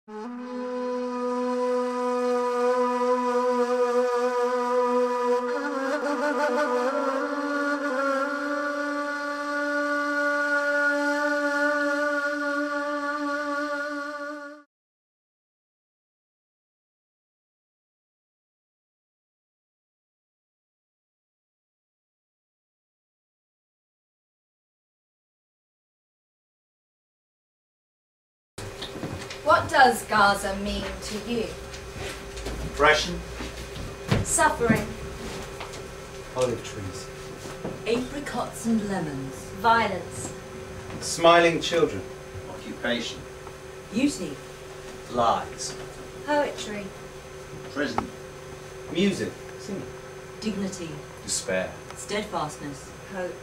What does Gaza mean to you? Oppression. Suffering. Olive trees. Apricots and lemons. Violence. Smiling children. Occupation. Beauty. Lies. Poetry. Prison. Music. Singing. Dignity. Despair. Steadfastness. Hope.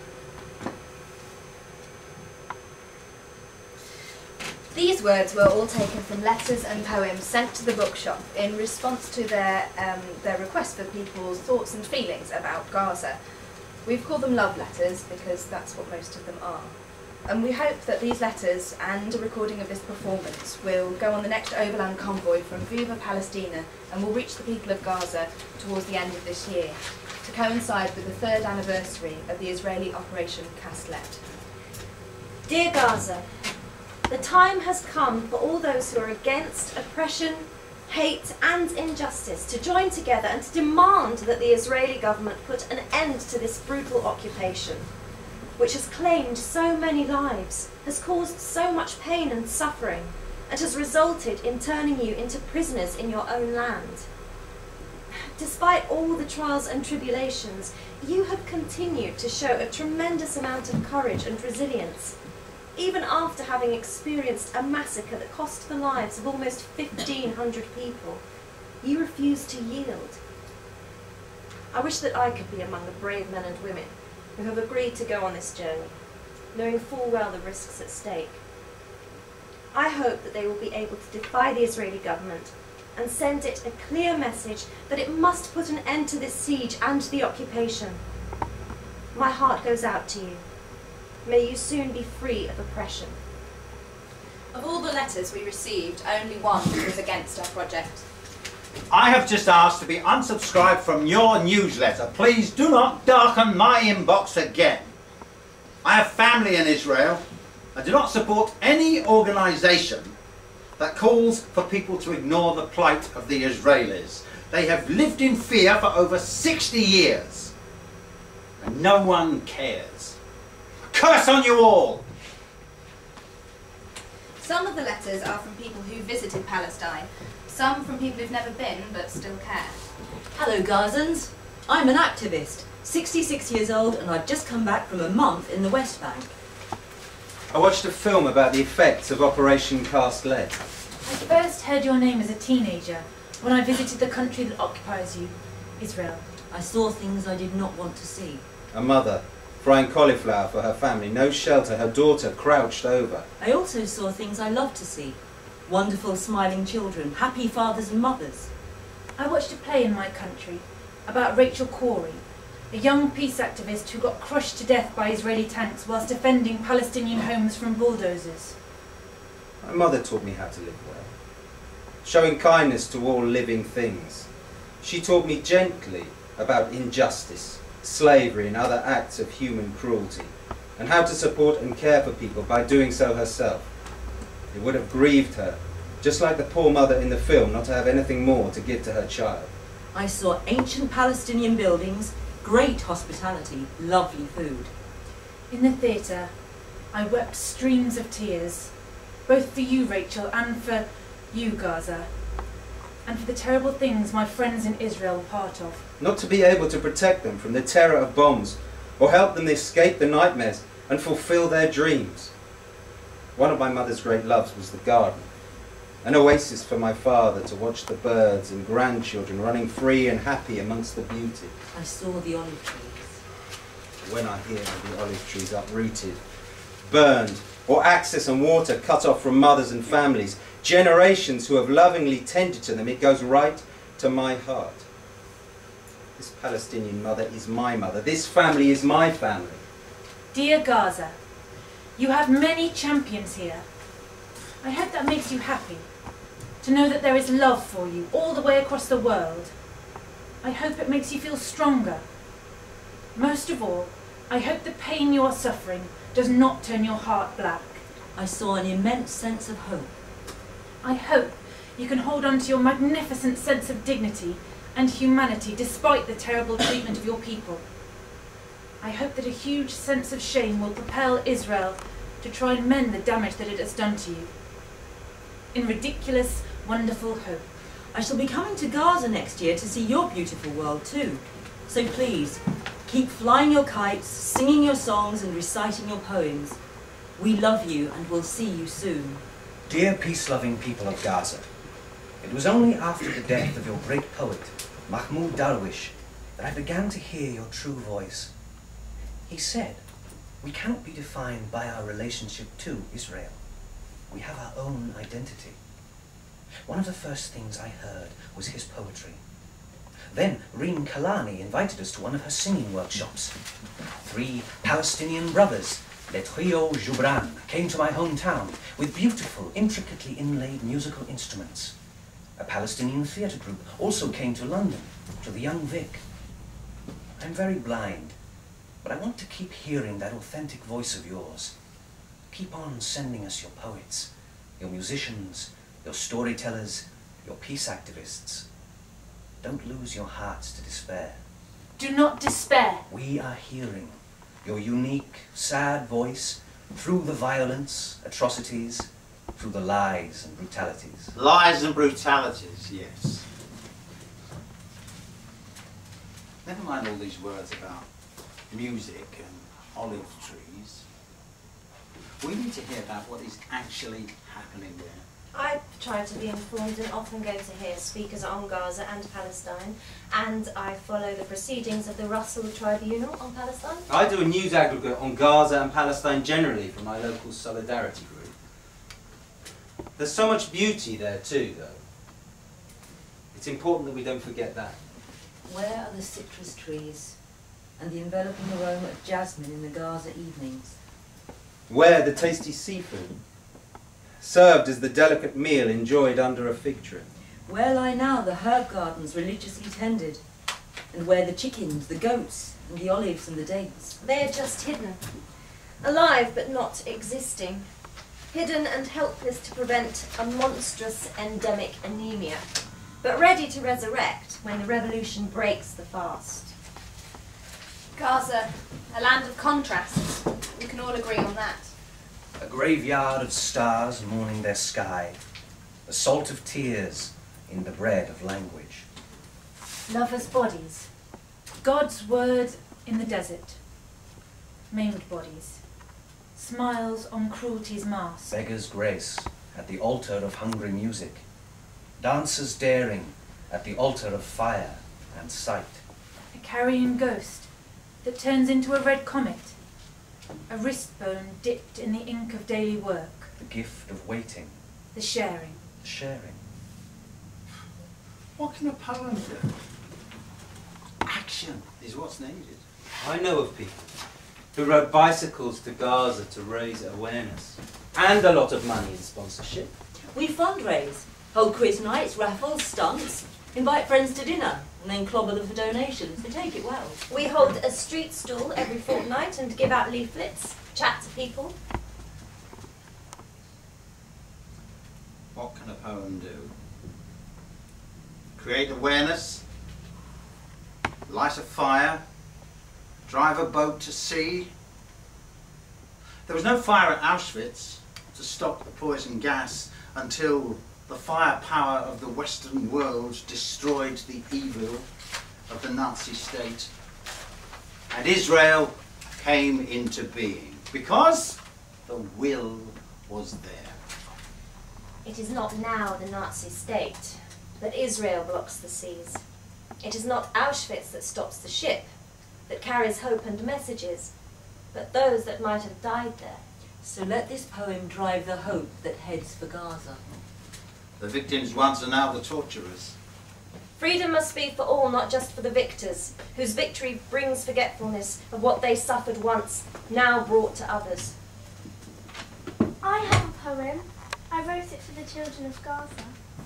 These words were all taken from letters and poems sent to the bookshop in response to their request for people's thoughts and feelings about Gaza. We've called them love letters because that's what most of them are. And we hope that these letters and a recording of this performance will go on the next overland convoy from Viva Palestina and will reach the people of Gaza towards the end of this year, to coincide with the 3rd anniversary of the Israeli Operation Castlet. Dear Gaza, the time has come for all those who are against oppression, hate and injustice to join together and to demand that the Israeli government put an end to this brutal occupation, which has claimed so many lives, has caused so much pain and suffering, and has resulted in turning you into prisoners in your own land. Despite all the trials and tribulations, you have continued to show a tremendous amount of courage and resilience. Even after having experienced a massacre that cost the lives of almost 1,500 people, you refuse to yield. I wish that I could be among the brave men and women who have agreed to go on this journey, knowing full well the risks at stake. I hope that they will be able to defy the Israeli government and send it a clear message that it must put an end to this siege and the occupation. My heart goes out to you. May you soon be free of oppression. Of all the letters we received, only one was against our project. I have just asked to be unsubscribed from your newsletter. Please do not darken my inbox again. I have family in Israel. I do not support any organisation that calls for people to ignore the plight of the Israelis. They have lived in fear for over 60 years, and no one cares. Curse on you all! Some of the letters are from people who visited Palestine, some from people who've never been but still care. Hello Gazans, I'm an activist, 66 years old, and I've just come back from a month in the West Bank. I watched a film about the effects of Operation Cast Lead. I first heard your name as a teenager when I visited the country that occupies you, Israel. I saw things I did not want to see. A mother frying cauliflower for her family, no shelter, her daughter crouched over. I also saw things I love to see. Wonderful smiling children, happy fathers and mothers. I watched a play in my country about Rachel Corey, a young peace activist who got crushed to death by Israeli tanks whilst defending Palestinian homes from bulldozers. My mother taught me how to live well, showing kindness to all living things. She taught me gently about injustice, slavery and other acts of human cruelty, and how to support and care for people by doing so herself. It would have grieved her, just like the poor mother in the film, not to have anything more to give to her child. I saw ancient Palestinian buildings, great hospitality, lovely food. In the theatre, I wept streams of tears, both for you, Rachel, and for you, Gaza, and for the terrible things my friends in Israel were part of. Not to be able to protect them from the terror of bombs, or help them escape the nightmares and fulfill their dreams. One of my mother's great loves was the garden, an oasis for my father to watch the birds and grandchildren running free and happy amongst the beauty. I saw the olive trees. When I hear of the olive trees uprooted, burned, or access and water cut off from mothers and families, generations who have lovingly tended to them, it goes right to my heart. This Palestinian mother is my mother. This family is my family. Dear Gaza, you have many champions here. I hope that makes you happy. to know that there is love for you all the way across the world. I hope it makes you feel stronger. Most of all, I hope the pain you are suffering does not turn your heart black. I saw an immense sense of hope. I hope you can hold on to your magnificent sense of dignity and humanity despite the terrible treatment of your people. I hope that a huge sense of shame will propel Israel to try and mend the damage that it has done to you. In ridiculous, wonderful hope. I shall be coming to Gaza next year to see your beautiful world too. So please, keep flying your kites, singing your songs and reciting your poems. We love you and will see you soon. Dear peace-loving people of Gaza, it was only after the death of your great poet, Mahmoud Darwish, that I began to hear your true voice. He said, we cannot be defined by our relationship to Israel. We have our own identity. One of the first things I heard was his poetry. Then Reem Kalani invited us to one of her singing workshops. 3 Palestinian brothers, Les Trio Joubran, came to my hometown with beautiful, intricately inlaid musical instruments. A Palestinian theatre group also came to London, to the Young Vic. I'm very blind, but I want to keep hearing that authentic voice of yours. Keep on sending us your poets, your musicians, your storytellers, your peace activists. Don't lose your hearts to despair. Do not despair. We are hearing your unique, sad voice through the violence, atrocities, through the lies and brutalities. Lies and brutalities, yes. Never mind all these words about music and olive trees. We need to hear about what is actually happening there. I try to be informed and often go to hear speakers on Gaza and Palestine, and I follow the proceedings of the Russell Tribunal on Palestine. I do a news aggregate on Gaza and Palestine generally for my local solidarity group. There's so much beauty there too, though. It's important that we don't forget that. Where are the citrus trees and the enveloping aroma of jasmine in the Gaza evenings? Where the tasty seafood, served as the delicate meal enjoyed under a fig tree. Where lie now the herb gardens religiously tended? And where the chickens, the goats, and the olives and the dates? They are just hidden, alive but not existing, hidden and helpless to prevent a monstrous endemic anemia, but ready to resurrect when the revolution breaks the fast. Gaza, a land of contrasts. We can all agree on that. A graveyard of stars mourning their sky, the salt of tears in the bread of language. Lovers' bodies. God's word in the desert. Maimed bodies. Smiles on cruelty's mask. Beggar's grace at the altar of hungry music. Dancers daring at the altar of fire and sight. A carrion ghost that turns into a red comet. A wrist bone dipped in the ink of daily work. The gift of waiting. The sharing. Sharing. What can a poem do? Action is what's needed. I know of people who rode bicycles to Gaza to raise awareness and a lot of money in sponsorship. We fundraise, hold quiz nights, raffles, stunts, invite friends to dinner, and then clobber them for donations. They take it well. We hold a street stall every fortnight and give out leaflets, chat to people. What can a poem do? Create awareness, light a fire, drive a boat to sea. There was no fire at Auschwitz to stop the poison gas until the firepower of the Western world destroyed the evil of the Nazi state. And Israel came into being because the will was there. It is not now the Nazi state, but Israel blocks the seas. It is not Auschwitz that stops the ship, that carries hope and messages, but those that might have died there. So let this poem drive the hope that heads for Gaza. The victims once are now the torturers. Freedom must be for all, not just for the victors, whose victory brings forgetfulness of what they suffered once, now brought to others. I have a poem. I wrote it for the children of Gaza.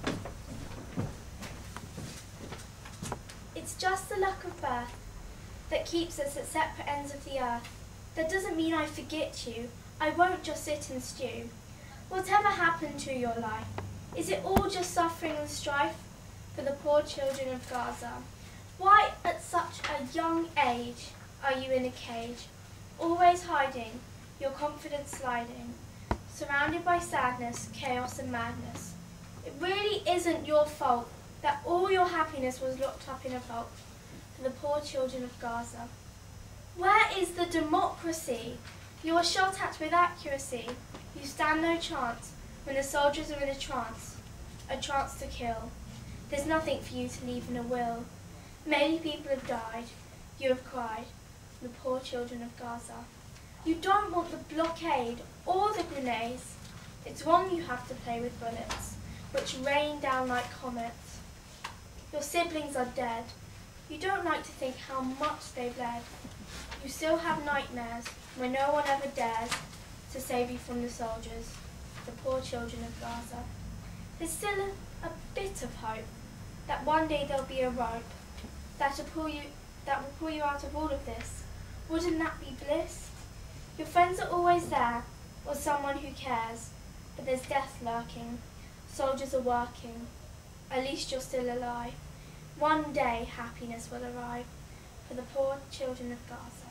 It's just the luck of birth that keeps us at separate ends of the earth. That doesn't mean I forget you. I won't just sit and stew. Whatever happened to your life? Is it all just suffering and strife for the poor children of Gaza? Why, at such a young age, are you in a cage, always hiding, your confidence sliding, surrounded by sadness, chaos and madness? It really isn't your fault that all your happiness was locked up in a vault for the poor children of Gaza. Where is the democracy? You are shot at with accuracy. You stand no chance when the soldiers are in a trance to kill. There's nothing for you to leave in a will. Many people have died, you have cried, the poor children of Gaza. You don't want the blockade or the grenades. It's wrong you have to play with bullets, which rain down like comets. Your siblings are dead. You don't like to think how much they've bled. You still have nightmares when no one ever dares to save you from the soldiers, the poor children of Gaza. There's still a bit of hope that one day there'll be a rope that will pull you out of all of this. Wouldn't that be bliss? Your friends are always there, or someone who cares, but there's death lurking. Soldiers are working. At least you're still alive. One day happiness will arrive for the poor children of Gaza.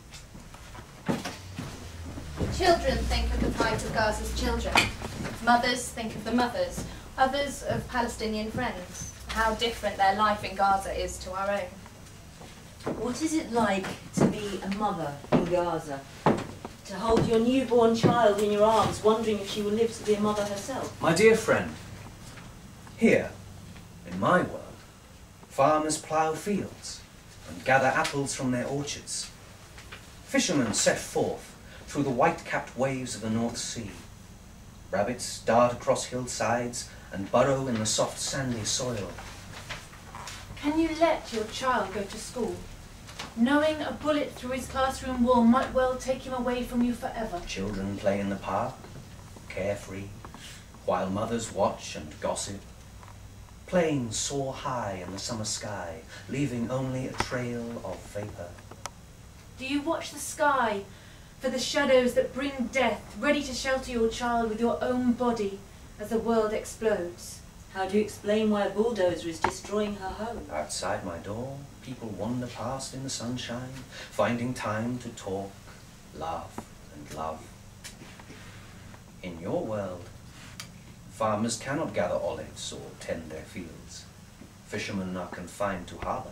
Children think of the plight of Gaza's children. Mothers think of the mothers. Others of Palestinian friends. How different their life in Gaza is to our own. What is it like to be a mother in Gaza? To hold your newborn child in your arms, wondering if she will live to be a mother herself? My dear friend, here, in my world, farmers plough fields and gather apples from their orchards. Fishermen set forth through the white-capped waves of the North Sea. Rabbits dart across hillsides and burrow in the soft sandy soil. Can you let your child go to school, knowing a bullet through his classroom wall might well take him away from you forever? Children play in the park, carefree, while mothers watch and gossip. Planes soar high in the summer sky, leaving only a trail of vapour. Do you watch the sky for the shadows that bring death, ready to shelter your child with your own body as the world explodes? How do you explain why a bulldozer is destroying her home? Outside my door, people wander past in the sunshine, finding time to talk, laugh, and love. In your world, farmers cannot gather olives or tend their fields. Fishermen are confined to harbour.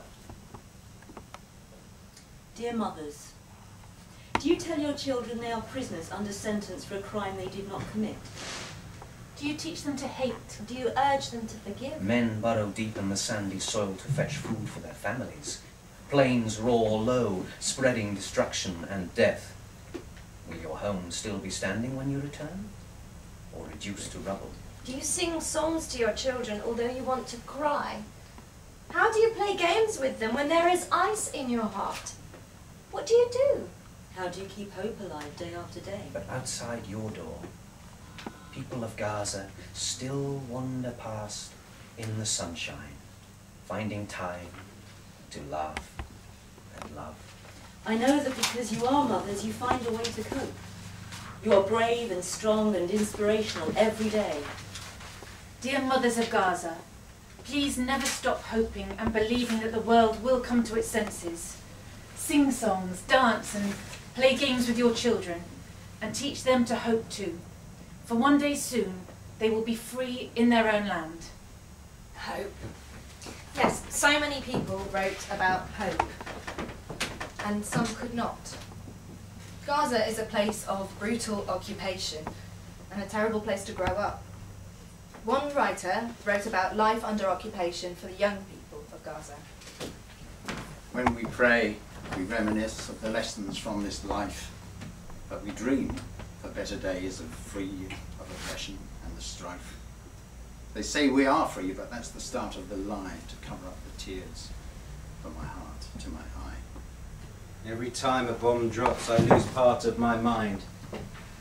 Dear mothers, do you tell your children they are prisoners under sentence for a crime they did not commit? Do you teach them to hate? Do you urge them to forgive? Men burrow deep in the sandy soil to fetch food for their families. Planes roar low, spreading destruction and death. Will your home still be standing when you return, or reduced to rubble? Do you sing songs to your children although you want to cry? How do you play games with them when there is ice in your heart? What do you do? How do you keep hope alive day after day? But outside your door, people of Gaza still wander past in the sunshine, finding time to laugh and love. I know that because you are mothers, you find a way to cope. You are brave and strong and inspirational every day. Dear mothers of Gaza, please never stop hoping and believing that the world will come to its senses. Sing songs, dance and play games with your children, and teach them to hope too. For one day soon, they will be free in their own land. Hope. Yes, so many people wrote about hope, and some could not. Gaza is a place of brutal occupation, and a terrible place to grow up. One writer wrote about life under occupation for the young people of Gaza. When we pray, we reminisce of the lessons from this life, but we dream for better days of free of oppression and the strife. They say we are free, but that's the start of the lie to cover up the tears from my heart to my eye. Every time a bomb drops, I lose part of my mind.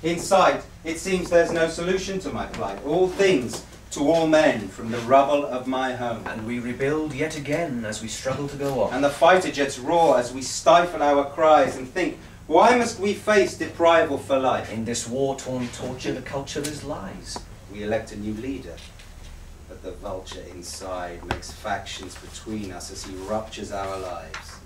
Inside, it seems there's no solution to my plight. All things to all men from the rubble of my home. And we rebuild yet again as we struggle to go on. And the fighter jets roar as we stifle our cries and think, why must we face deprival for life? In this war-torn torture, the culture is lies. We elect a new leader, but the vulture inside makes factions between us as he ruptures our lives.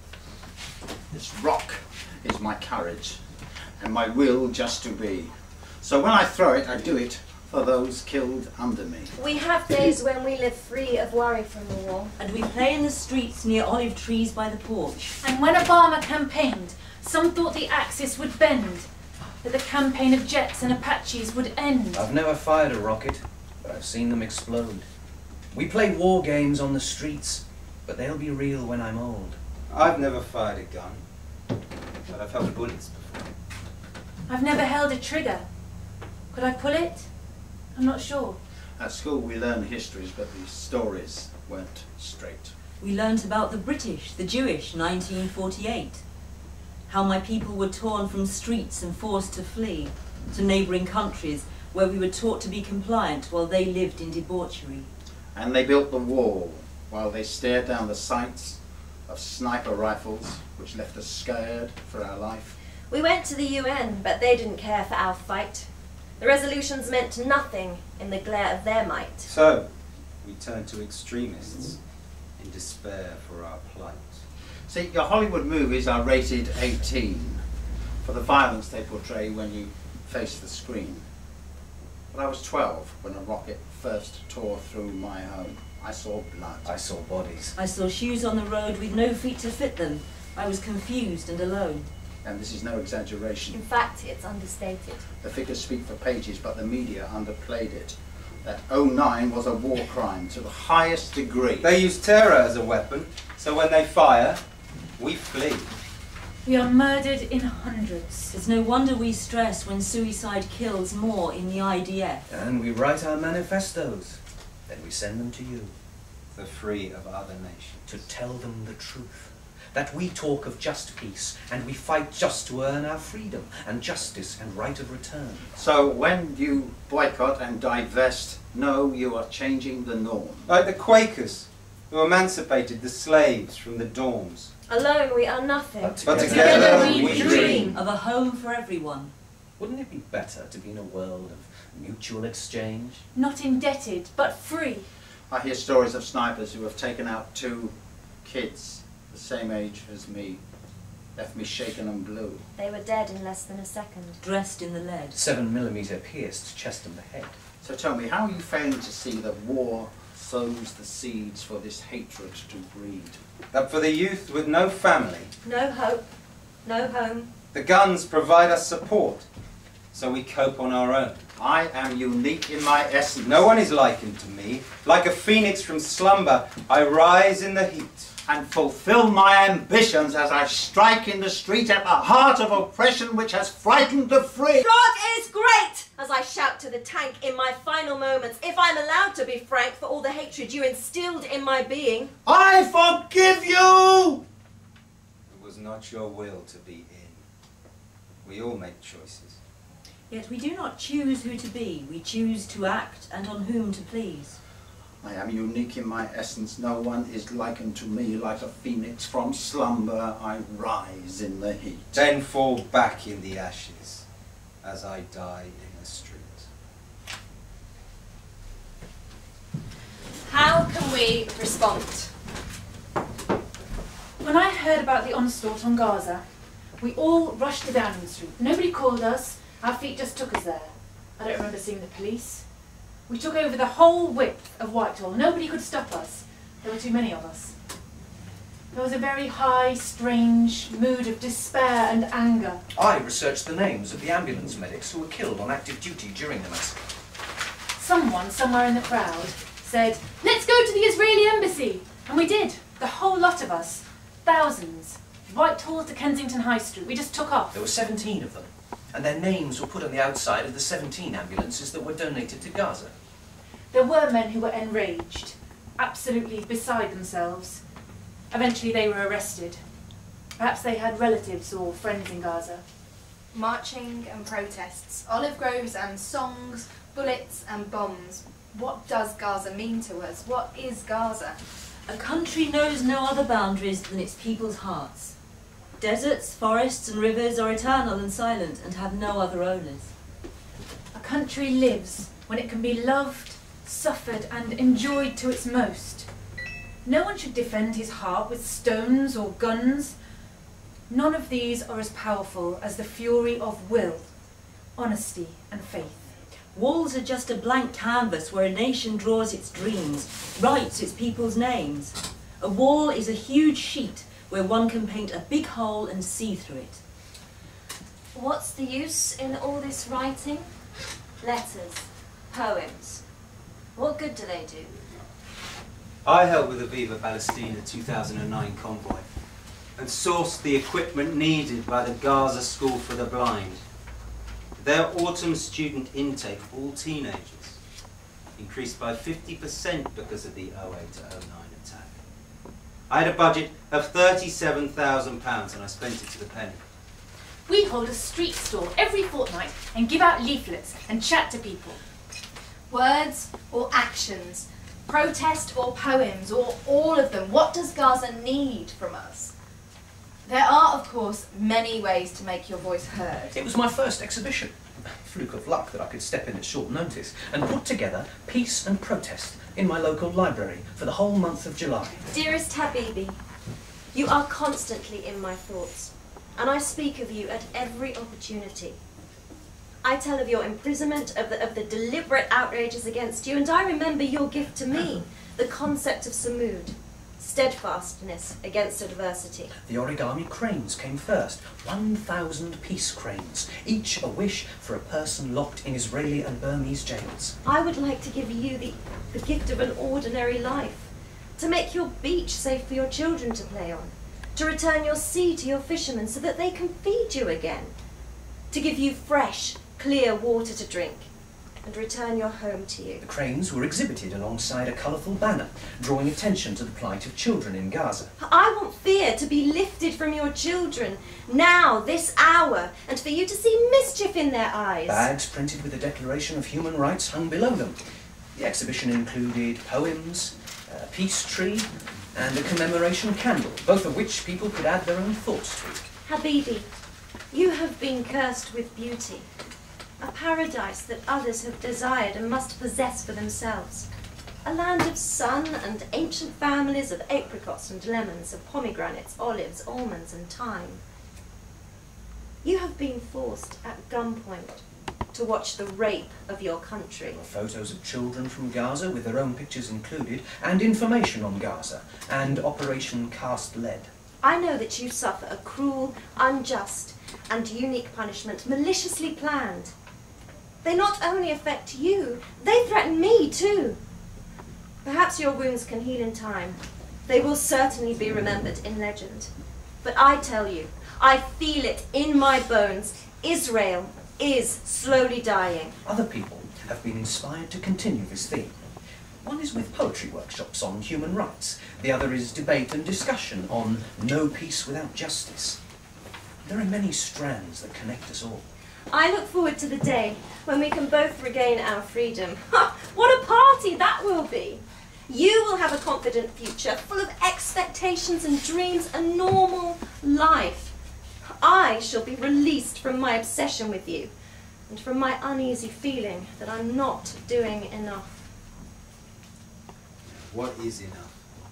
This rock is my courage, and my will just to be. So when I throw it, I do it for those killed under me. We have days when we live free of worry from the war. And we play in the streets near olive trees by the porch. And when Obama campaigned, some thought the Axis would bend, that the campaign of jets and Apaches would end. I've never fired a rocket, but I've seen them explode. We play war games on the streets, but they'll be real when I'm old. I've never fired a gun, but I've held bullets before. I've never held a trigger. Could I pull it? I'm not sure. At school we learned histories, but the stories weren't straight. We learnt about the British, the Jewish, 1948. How my people were torn from streets and forced to flee to neighbouring countries where we were taught to be compliant while they lived in debauchery. And they built the wall while they stared down the sights of sniper rifles, which left us scared for our life. We went to the UN, but they didn't care for our fight. The resolutions meant nothing in the glare of their might. So, we turned to extremists in despair for our plight. See, your Hollywood movies are rated 18 for the violence they portray when you face the screen. But I was 12 when a rocket first tore through my home. I saw blood. I saw bodies. I saw shoes on the road with no feet to fit them. I was confused and alone. And this is no exaggeration. In fact, it's understated. The figures speak for pages, but the media underplayed it. That 09 was a war crime to the highest degree. They use terror as a weapon, so when they fire, we flee. We are murdered in hundreds. It's no wonder we stress when suicide kills more in the IDF. And we write our manifestos. Then we send them to you. The free of other nations. To tell them the truth. That we talk of just peace, and we fight just to earn our freedom, and justice and right of return. So when you boycott and divest, know you are changing the norm. Like the Quakers, who emancipated the slaves from the dorms. Alone we are nothing. But together we dream. Of a home for everyone. Wouldn't it be better to be in a world of mutual exchange? Not indebted, but free. I hear stories of snipers who have taken out 2 kids the same age as me, left me shaken and blue. They were dead in less than a second. Dressed in the lead. 7mm pierced chest and the head. So tell me, how are you failing to see that war sows the seeds for this hatred to breed? That for the youth with no family, No hope, no home. the guns provide us support, so we cope on our own. I am unique in my essence. No one is likened to me. Like a phoenix from slumber, I rise in the heat. And fulfill my ambitions as I strike in the street at the heart of oppression which has frightened the free. God is great! As I shout to the tank in my final moments, if I'm allowed to be frank, for all the hatred you instilled in my being. I forgive you! It was not your will to be in. We all make choices. Yet we do not choose who to be. We choose to act and on whom to please. I am unique in my essence. No one is likened to me. Like a phoenix from slumber, I rise in the heat. Then fall back in the ashes as I die in the street. How can we respond? When I heard about the onslaught on Gaza, we all rushed to Downing Street. Nobody called us. Our feet just took us there. I don't remember seeing the police. We took over the whole width of Whitehall. Nobody could stop us. There were too many of us. There was a very high, strange mood of despair and anger. I researched the names of the ambulance medics who were killed on active duty during the massacre. Someone, somewhere in the crowd, said, "Let's go to the Israeli embassy." And we did. The whole lot of us. Thousands. Whitehall to Kensington High Street. We just took off. There were 17 of them, and their names were put on the outside of the 17 ambulances that were donated to Gaza. There were men who were enraged, absolutely beside themselves. Eventually they were arrested. Perhaps they had relatives or friends in Gaza. Marching and protests, olive groves and songs, bullets and bombs. What does Gaza mean to us? What is Gaza? A country knows no other boundaries than its people's hearts. Deserts, forests and rivers are eternal and silent and have no other owners. A country lives when it can be loved, suffered and enjoyed to its most. No one should defend his heart with stones or guns. None of these are as powerful as the fury of will, honesty and faith. Walls are just a blank canvas where a nation draws its dreams, writes its people's names. A wall is a huge sheet where one can paint a big hole and see through it. What's the use in all this writing? Letters, poems. What good do they do? I helped with the Viva Palestina 2009 convoy and sourced the equipment needed by the Gaza School for the Blind. Their autumn student intake, all teenagers, increased by 50% because of the 08 to 09 attack. I had a budget of £37,000 and I spent it to the penny. We hold a street stall every fortnight and give out leaflets and chat to people. Words or actions, protest or poems, or all of them. What does Gaza need from us? There are, of course, many ways to make your voice heard. It was my first exhibition. Fluke of luck that I could step in at short notice and put together peace and protest in my local library for the whole month of July. Dearest Habibi, you are constantly in my thoughts, and I speak of you at every opportunity. I tell of your imprisonment, of the deliberate outrages against you, and I remember your gift to me, the concept of samud, steadfastness against adversity. The origami cranes came first, 1,000 peace cranes, each a wish for a person locked in Israeli and Burmese jails. I would like to give you the gift of an ordinary life, to make your beach safe for your children to play on, to return your sea to your fishermen so that they can feed you again, to give you fresh, clear water to drink, and return your home to you. The cranes were exhibited alongside a colourful banner, drawing attention to the plight of children in Gaza. I want fear to be lifted from your children, now, this hour, and for you to see mischief in their eyes. Bags printed with the Declaration of Human Rights hung below them. The exhibition included poems, a peace tree, and a commemoration candle, both of which people could add their own thoughts to. Habibi, you have been cursed with beauty, a paradise that others have desired and must possess for themselves. A land of sun and ancient families of apricots and lemons, of pomegranates, olives, almonds and thyme. You have been forced at gunpoint to watch the rape of your country. There were photos of children from Gaza with their own pictures included, and information on Gaza, and Operation Cast Lead. I know that you suffer a cruel, unjust and unique punishment maliciously planned. They not only affect you, they threaten me too. Perhaps your wounds can heal in time. They will certainly be remembered in legend. But I tell you, I feel it in my bones. Israel is slowly dying. Other people have been inspired to continue this theme. One is with poetry workshops on human rights. The other is debate and discussion on no peace without justice. There are many strands that connect us all. I look forward to the day when we can both regain our freedom. Ha! What a party that will be! You will have a confident future, full of expectations and dreams, a normal life. I shall be released from my obsession with you, and from my uneasy feeling that I'm not doing enough. What is enough?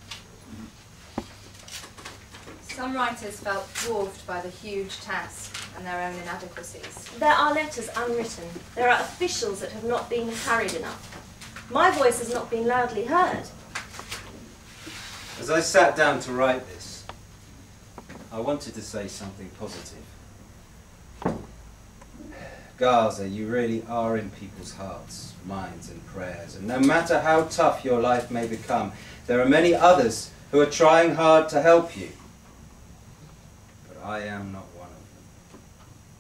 Some writers felt dwarfed by the huge task and their own inadequacies. There are letters unwritten. There are officials that have not been carried enough. My voice has not been loudly heard. As I sat down to write this, I wanted to say something positive. Gaza, you really are in people's hearts, minds and prayers, and no matter how tough your life may become, there are many others who are trying hard to help you. But I am not one of them.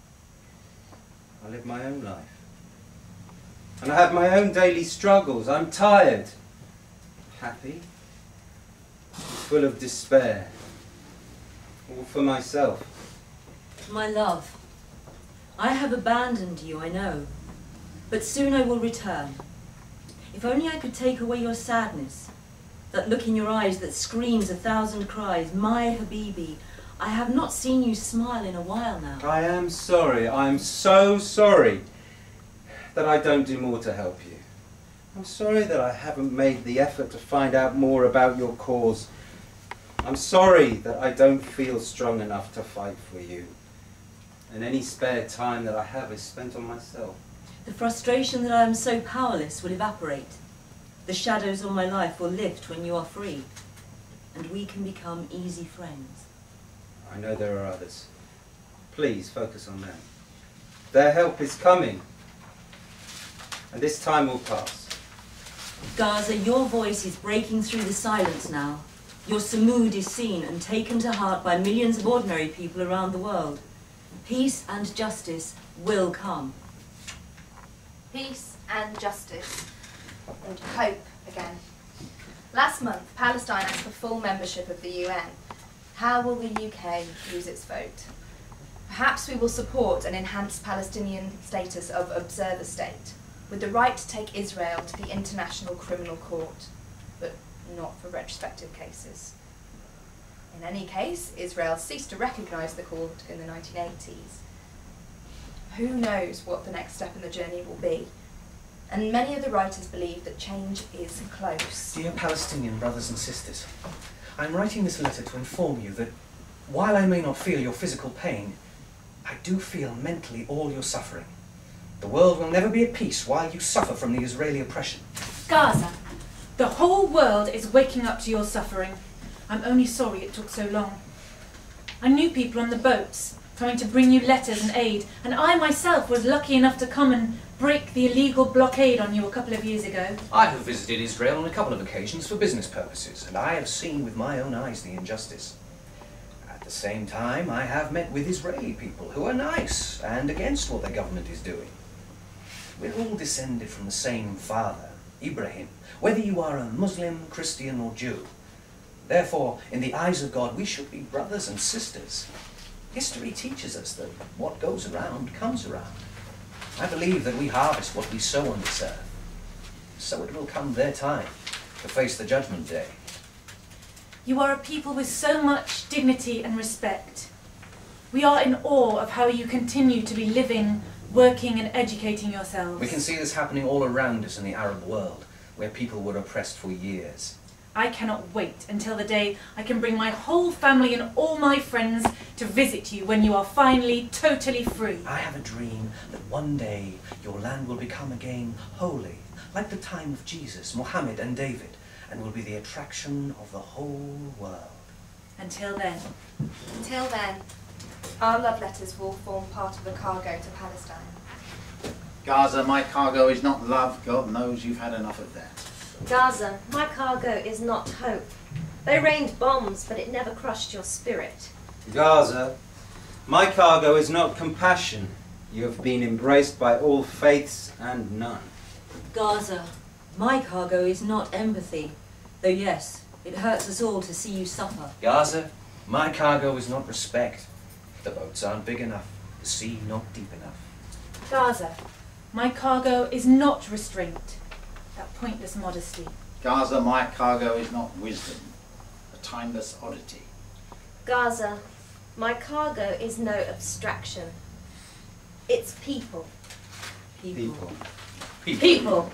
I live my own life. And I have my own daily struggles. I'm tired, happy, full of despair, all for myself. My love, I have abandoned you, I know, but soon I will return. If only I could take away your sadness, that look in your eyes that screams 1,000 cries, my Habibi, I have not seen you smile in a while now. I am sorry, I'm so sorry that I don't do more to help you. I'm sorry that I haven't made the effort to find out more about your cause. I'm sorry that I don't feel strong enough to fight for you. And any spare time that I have is spent on myself. The frustration that I am so powerless will evaporate. The shadows on my life will lift when you are free. And we can become easy friends. I know there are others. Please focus on them. Their help is coming. And this time will pass. Gaza, your voice is breaking through the silence now. Your Samud is seen and taken to heart by millions of ordinary people around the world. Peace and justice will come. Peace and justice. And hope again. Last month, Palestine asked for full membership of the UN. How will the UK use its vote? Perhaps we will support an enhanced Palestinian status of observer state, with the right to take Israel to the International Criminal Court, but not for retrospective cases. In any case, Israel ceased to recognise the court in the 1980s. Who knows what the next step in the journey will be? And many of the writers believe that change is close. Dear Palestinian brothers and sisters, I'm writing this letter to inform you that while I may not feel your physical pain, I do feel mentally all your suffering. The world will never be at peace while you suffer from the Israeli oppression. Gaza, the whole world is waking up to your suffering. I'm only sorry it took so long. I knew people on the boats, trying to bring you letters and aid, and I myself was lucky enough to come and break the illegal blockade on you a couple of years ago. I have visited Israel on a couple of occasions for business purposes, and I have seen with my own eyes the injustice. At the same time, I have met with Israeli people who are nice and against what their government is doing. We're all descended from the same father, Ibrahim, whether you are a Muslim, Christian or Jew. Therefore, in the eyes of God, we should be brothers and sisters. History teaches us that what goes around comes around. I believe that we harvest what we sow on this earth. So it will come their time to face the judgment day. You are a people with so much dignity and respect. We are in awe of how you continue to be living, working and educating yourselves. We can see this happening all around us in the Arab world, where people were oppressed for years. I cannot wait until the day I can bring my whole family and all my friends to visit you when you are finally totally free. I have a dream that one day your land will become again holy, like the time of Jesus, Muhammad and David, and will be the attraction of the whole world. Until then, Our love letters will form part of the cargo to Palestine. Gaza, my cargo is not love. God knows you've had enough of that. Gaza, my cargo is not hope. They rained bombs, but it never crushed your spirit. Gaza, my cargo is not compassion. You have been embraced by all faiths and none. Gaza, my cargo is not empathy, though yes, it hurts us all to see you suffer. Gaza, my cargo is not respect. The boats aren't big enough, the sea not deep enough. Gaza, my cargo is not restraint, that pointless modesty. Gaza, my cargo is not wisdom, a timeless oddity. Gaza, my cargo is no abstraction. It's people. People. People.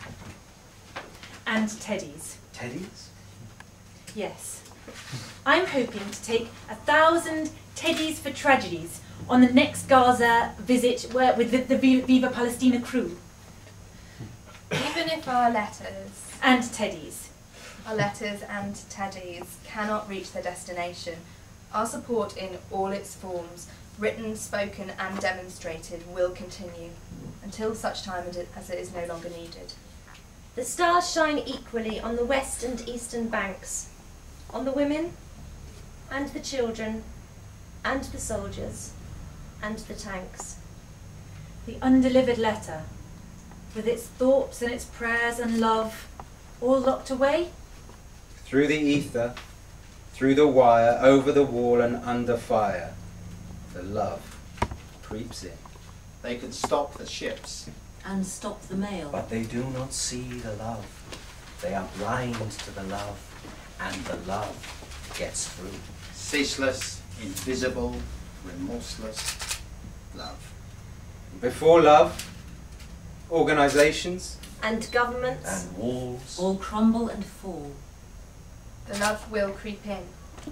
And teddies. Teddies? Yes. I'm hoping to take 1,000 teddies for tragedies on the next Gaza visit with the Viva Palestina crew. Even if our letters And teddies. and teddies cannot reach their destination, our support in all its forms, written, spoken and demonstrated, will continue until such time as it is no longer needed. The stars shine equally on the west and eastern banks, on the women and the children and the soldiers and the tanks. The undelivered letter, with its thoughts and its prayers and love, all locked away? Through the ether, through the wire, over the wall and under fire, the love creeps in. They could stop the ships. And stop the mail. But they do not see the love. They are blind to the love, and the love gets through. Ceaseless, invisible, remorseless love. Before love, organisations, And governments. And walls. All crumble and fall. The love will creep in.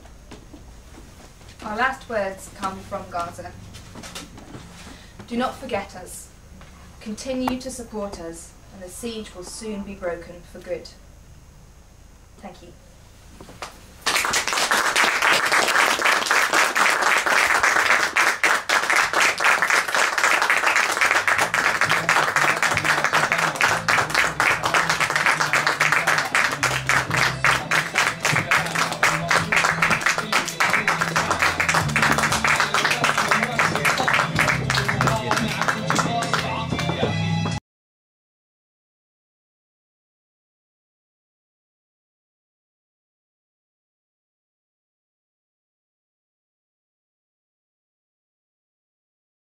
Our last words come from Gaza. Do not forget us. Continue to support us, and the siege will soon be broken for good. Thank you.